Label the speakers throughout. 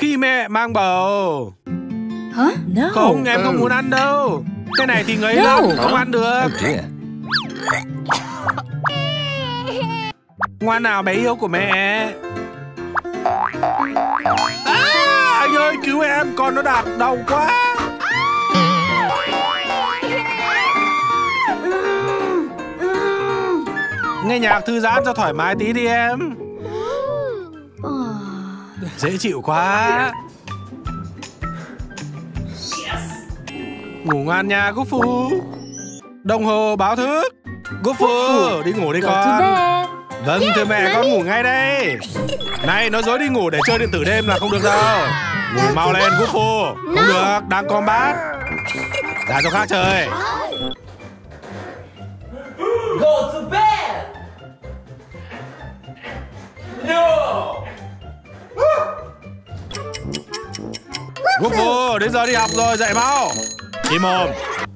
Speaker 1: Khi mẹ mang bầu.
Speaker 2: Hả? No.
Speaker 1: Không, em không muốn ăn đâu. Cái này thì ngấy lắm, không ăn được. Ngoan nào bé yêu của mẹ. Anh ơi cứu em, con nó đạp đau quá. Nghe nhạc thư giãn cho thoải mái tí đi em. Dễ chịu quá. Ngủ ngoan nha Gufu. Đồng hồ báo thức. Gufu, đi ngủ đi con. Vâng thưa mẹ, con ngủ ngay đây. Này, nói dối đi ngủ để chơi điện tử đêm là không được đâu. Ngủ mau lên Gufu. Không được, đang combat. Ra chỗ khác chơi.
Speaker 3: Go to bed. No.
Speaker 1: Gufu, đến giờ đi học rồi, dậy mau. Im mồm.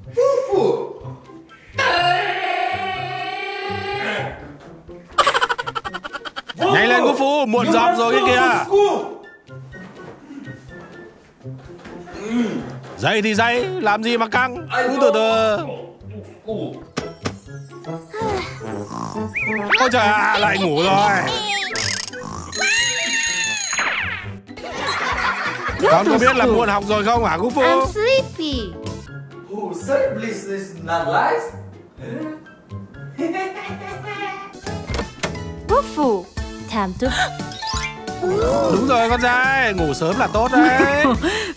Speaker 1: Nhanh lên Gufu, muộn dọc rồi cái kìa. Dậy thì dậy, làm gì mà căng. Cứ từ từ. Ôi trời ạ, lại ngủ rồi. Con có biết là muộn học rồi không hả Gufu?
Speaker 4: I'm sleepy.
Speaker 3: Oh, sir, please, this is not lies.
Speaker 2: Gufu, time to.
Speaker 1: Đúng rồi con trai, ngủ sớm là tốt đấy.